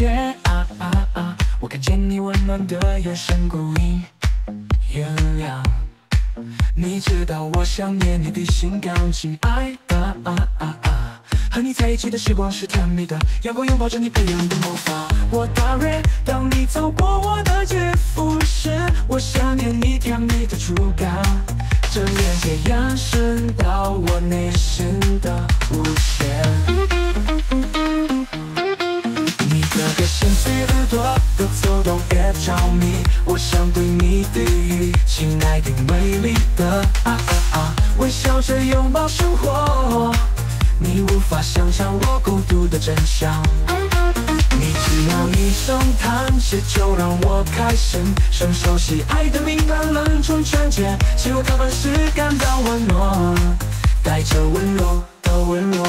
界我看见你温暖的眼神勾引月亮。你知道我想念你的心刚亲爱的和你在一起的时光是甜蜜的，阳光拥抱着你培养的魔法。我大热，当你走过我的肌肤时，我想念你甜蜜的触感，这连接延伸到我内心的无限。你的心随耳朵的走动也着迷，我想对你低语，亲爱的美丽的微笑着拥抱生活。你无法想象我孤独的真相，你只要一声叹息就让我开心，深熟悉爱的敏感冷纯纯洁，只有他们是感到温暖，带着温柔的温柔。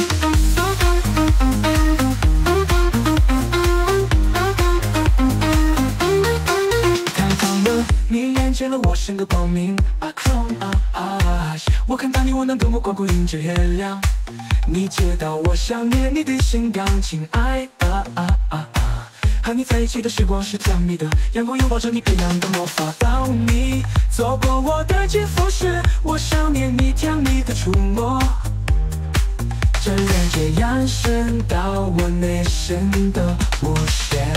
太棒了，你连接了我心的光明我看到你温暖的目光勾引着月亮。你知道我想念你的心刚亲爱的和你在一起的时光是甜蜜的，阳光拥抱着你培养的魔法。当你走过我的肌肤时，我想念你甜蜜的触摸，这连接延伸到我内心的无限。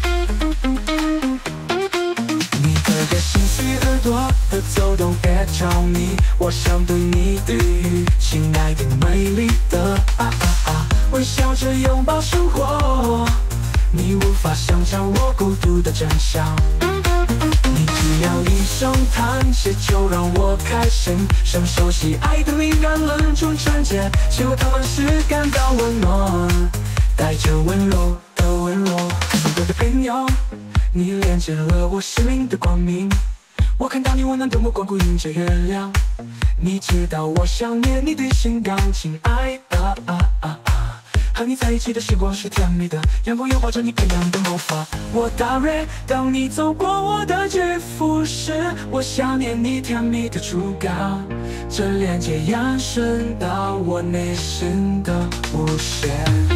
你的心随耳朵的走动也着迷，我想对你低语，亲爱的美丽的微笑着拥抱生活。你无法想象我孤独的真相，你只要一声叹息就让我开心，深熟悉爱的敏感冷纯纯洁，只有他们是感到温暖，带着温柔的温柔。我的朋友，你连接了我心灵的光明，我看到你温暖的目光勾引着月亮。你知道我想念你的心刚亲爱的和你在一起的时光是甜蜜的，阳光拥抱着你培养的魔法。我大热，当你走过我的肌肤时，我想念你甜蜜的触感，这连接延伸到我内心的无限。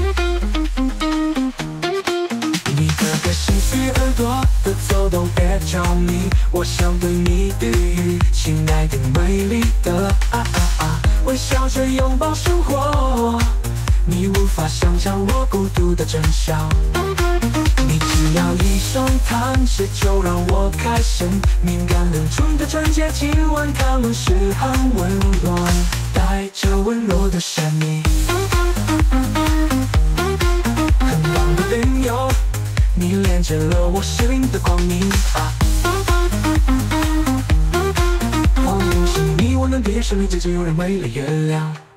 你的心随耳朵的走动也着迷，我想对你低语，亲爱的美丽的微笑着拥抱生活。你无法想象我孤独的真相，你只要一声叹息就让我开心，敏感冷纯的纯洁，亲吻他们是很温暖，带着温柔的神秘。很棒的朋友，你连接了我心灵的光明哦，有你温暖的眼神里，接着有人美丽月亮。